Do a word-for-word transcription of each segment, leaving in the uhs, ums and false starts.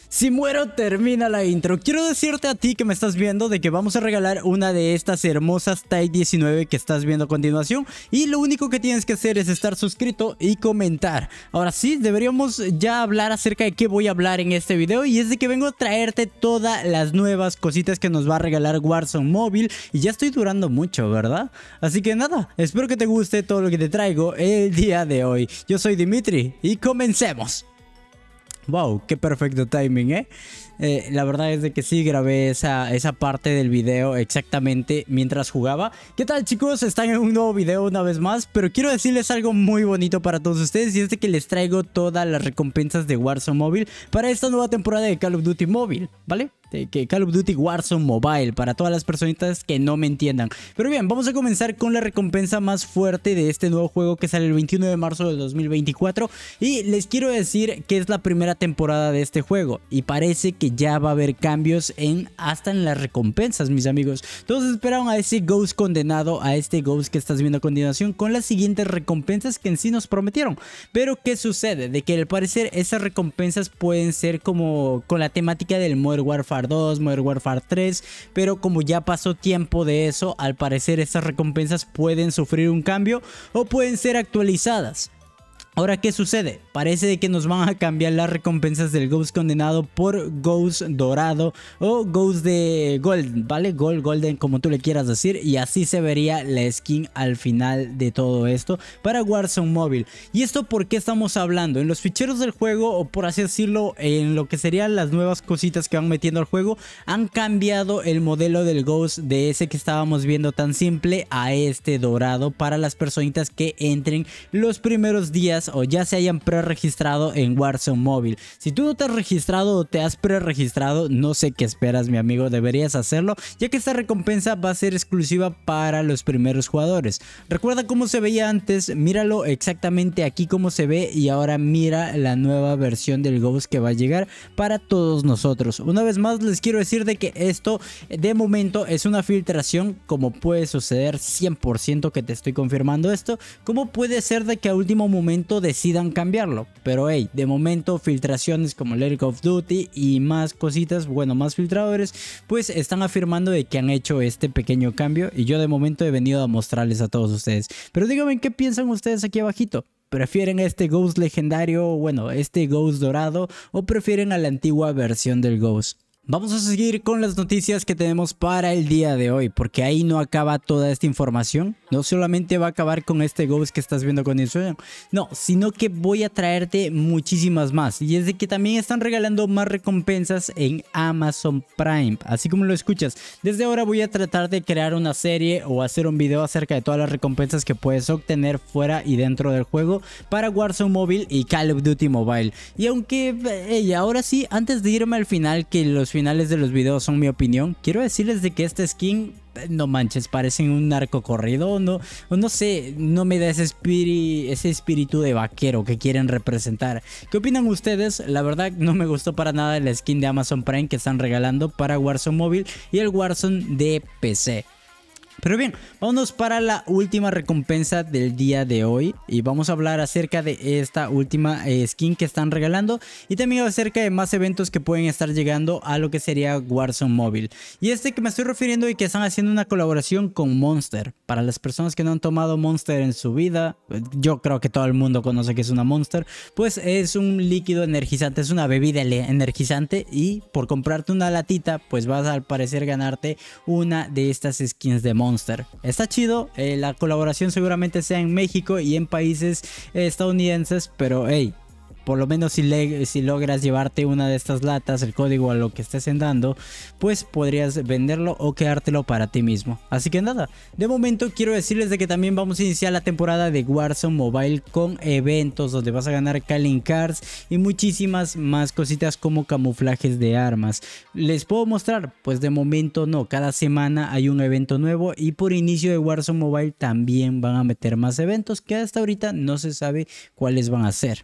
Si muero, termina la intro. Quiero decirte a ti que me estás viendo de que vamos a regalar una de estas hermosas Type diecinueve que estás viendo a continuación. Y lo único que tienes que hacer es estar suscrito y comentar. Ahora sí, deberíamos ya hablar acerca de qué voy a hablar en este video. Y es de que vengo a traerte todas las nuevas cositas que nos va a regalar Warzone Mobile. Y ya estoy durando mucho, ¿verdad? Así que nada, espero que te guste todo lo que te traigo el día de hoy. Yo soy Dimitri y comencemos. Wow, qué perfecto timing, ¿eh? Eh, la verdad es de que sí grabé esa, esa parte del video exactamente mientras jugaba. ¿Qué tal, chicos? Están en un nuevo video una vez más, pero quiero decirles algo muy bonito para todos ustedes, y es de que les traigo todas las recompensas de Warzone Mobile para esta nueva temporada de Call of Duty Mobile, ¿vale? De que Call of Duty Warzone Mobile, para todas las personitas que no me entiendan. Pero bien, vamos a comenzar con la recompensa más fuerte de este nuevo juego que sale el veintiuno de marzo del dos mil veinticuatro. Y les quiero decir que es la primera temporada de este juego y parece que ya va a haber cambios en hasta en las recompensas, mis amigos. Todos esperaban a ese Ghost condenado, a este Ghost que estás viendo a continuación, con las siguientes recompensas que en sí nos prometieron. Pero ¿qué sucede? De que al parecer esas recompensas pueden ser como con la temática del Modern Warfare dos, Modern Warfare tres, pero como ya pasó tiempo de eso, al parecer estas recompensas pueden sufrir un cambio o pueden ser actualizadas. Ahora, ¿qué sucede? Parece de que nos van a cambiar las recompensas del Ghost condenado por Ghost dorado o Ghost de Gold, ¿vale? Gold, Golden, como tú le quieras decir. Y así se vería la skin al final de todo esto para Warzone Mobile. ¿Y esto por qué estamos hablando? En los ficheros del juego, o por así decirlo, en lo que serían las nuevas cositas que van metiendo al juego, han cambiado el modelo del Ghost de ese que estábamos viendo tan simple a este dorado para las personitas que entren los primeros días o ya se hayan pre-registrado en Warzone Mobile. Si tú no te has registrado o te has pre-registrado, no sé qué esperas, mi amigo, deberías hacerlo, ya que esta recompensa va a ser exclusiva para los primeros jugadores. Recuerda cómo se veía antes, míralo exactamente aquí cómo se ve, y ahora mira la nueva versión del Ghost que va a llegar para todos nosotros. Una vez más les quiero decir de que esto de momento es una filtración, como puede suceder cien por ciento que te estoy confirmando esto, como puede ser de que a último momento decidan cambiarlo, pero hey, de momento filtraciones como Let It Call of Duty y más cositas, bueno, más filtradores, pues están afirmando de que han hecho este pequeño cambio, y yo de momento he venido a mostrarles a todos ustedes. Pero díganme qué piensan ustedes aquí abajito. ¿Prefieren este Ghost legendario, bueno, este Ghost dorado, o prefieren a la antigua versión del Ghost? Vamos a seguir con las noticias que tenemos para el día de hoy, porque ahí no acaba toda esta información. No solamente va a acabar con este Ghost que estás viendo con el sueño, no, sino que voy a traerte muchísimas más. Y es de que también están regalando más recompensas en Amazon Prime, así como lo escuchas. Desde ahora voy a tratar de crear una serie o hacer un video acerca de todas las recompensas que puedes obtener fuera y dentro del juego para Warzone Mobile y Call of Duty Mobile. Y aunque, hey, ahora sí, antes de irme al final, que los finales de los videos son mi opinión, quiero decirles de que esta skin, no manches, parecen un narco corrido, o no, o no sé, no me da ese, espíritu, ese espíritu de vaquero que quieren representar. ¿Qué opinan ustedes? La verdad no me gustó para nada la skin de Amazon Prime que están regalando para Warzone Mobile y el Warzone de P C. Pero bien, vámonos para la última recompensa del día de hoy, y vamos a hablar acerca de esta última eh, skin que están regalando, y también acerca de más eventos que pueden estar llegando a lo que sería Warzone Mobile. Y este que me estoy refiriendo y que están haciendo una colaboración con Monster. Para las personas que no han tomado Monster en su vida, yo creo que todo el mundo conoce que es una Monster, pues es un líquido energizante, es una bebida energizante, y por comprarte una latita pues vas a, al parecer, ganarte una de estas skins de Monster. Monster. Está chido, eh, la colaboración seguramente sea en México y en países eh, estadounidenses, pero hey, por lo menos si, le, si logras llevarte una de estas latas, el código a lo que estés dando, pues podrías venderlo o quedártelo para ti mismo. Así que nada, de momento quiero decirles de que también vamos a iniciar la temporada de Warzone Mobile con eventos donde vas a ganar Calling Cards y muchísimas más cositas como camuflajes de armas. ¿Les puedo mostrar? Pues de momento no, cada semana hay un evento nuevo, y por inicio de Warzone Mobile también van a meter más eventos que hasta ahorita no se sabe cuáles van a ser.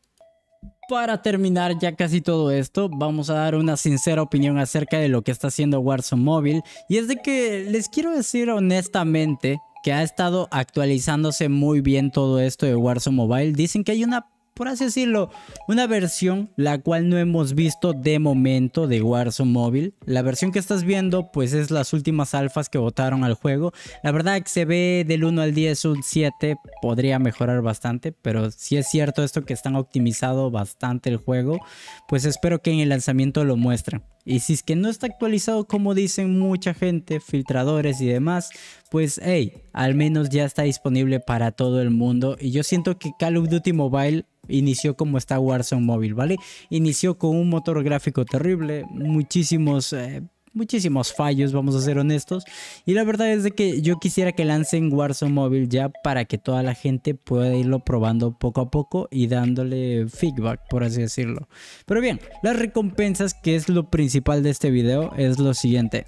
Para terminar ya casi todo esto, vamos a dar una sincera opinión acerca de lo que está haciendo Warzone Mobile, y es de que les quiero decir honestamente que ha estado actualizándose muy bien todo esto de Warzone Mobile. Dicen que hay una por así decirlo, una versión la cual no hemos visto de momento de Warzone Mobile. La versión que estás viendo pues es las últimas alfas que botaron al juego. La verdad que se ve del uno al diez un siete, podría mejorar bastante, pero si es cierto esto que están optimizado bastante el juego, pues espero que en el lanzamiento lo muestren. Y si es que no está actualizado como dicen mucha gente, filtradores y demás, pues hey, al menos ya está disponible para todo el mundo. Y yo siento que Call of Duty Mobile inició como está Warzone Mobile, ¿vale? Inició con un motor gráfico terrible, muchísimos... Eh, muchísimos fallos, vamos a ser honestos, y la verdad es de que yo quisiera que lancen Warzone Mobile ya para que toda la gente pueda irlo probando poco a poco y dándole feedback, por así decirlo. Pero bien, las recompensas, que es lo principal de este video, es lo siguiente.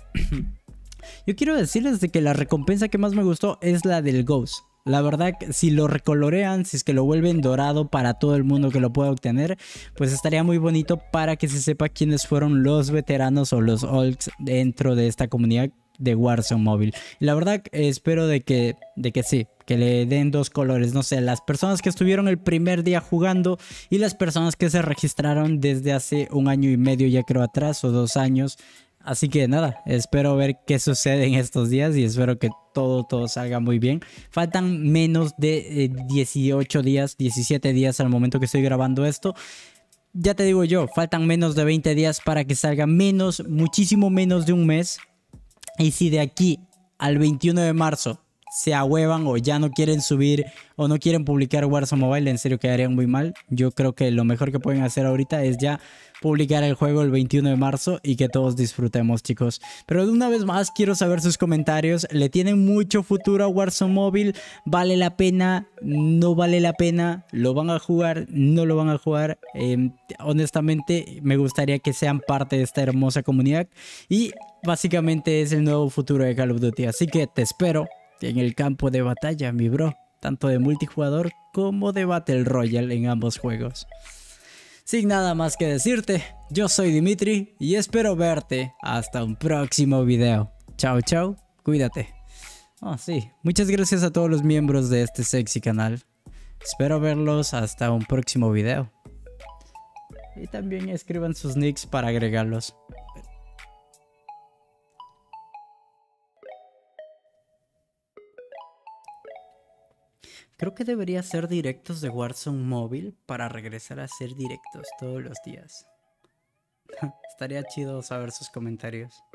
Yo quiero decirles de que la recompensa que más me gustó es la del Ghost. La verdad, si lo recolorean, si es que lo vuelven dorado para todo el mundo que lo pueda obtener, pues estaría muy bonito para que se sepa quiénes fueron los veteranos o los olds dentro de esta comunidad de Warzone Mobile. Y la verdad, espero de que, de que sí, que le den dos colores, no sé, las personas que estuvieron el primer día jugando y las personas que se registraron desde hace un año y medio ya creo atrás o dos años. Así que nada, espero ver qué sucede en estos días y espero que todo, todo salga muy bien. Faltan menos de eh, dieciocho días, diecisiete días al momento que estoy grabando esto. Ya te digo yo, faltan menos de veinte días para que salga, menos, muchísimo menos de un mes. Y si de aquí al veintiuno de marzo se ahuevan o ya no quieren subir o no quieren publicar Warzone Mobile, en serio quedarían muy mal. Yo creo que lo mejor que pueden hacer ahorita es ya publicar el juego el veintiuno de marzo y que todos disfrutemos, chicos. Pero de una vez más quiero saber sus comentarios. ¿Le tienen mucho futuro a Warzone Mobile? ¿Vale la pena? ¿No vale la pena? ¿Lo van a jugar? ¿No lo van a jugar? Eh, honestamente me gustaría que sean parte de esta hermosa comunidad y básicamente es el nuevo futuro de Call of Duty. Así que te espero en el campo de batalla, mi bro, tanto de multijugador como de Battle Royale en ambos juegos. Sin nada más que decirte, yo soy Dimitri y espero verte hasta un próximo video. Chao, chao, cuídate. Oh, sí, muchas gracias a todos los miembros de este sexy canal. Espero verlos hasta un próximo video. Y también escriban sus nicks para agregarlos. Creo que debería hacer directos de Warzone Mobile para regresar a hacer directos todos los días. Estaría chido saber sus comentarios.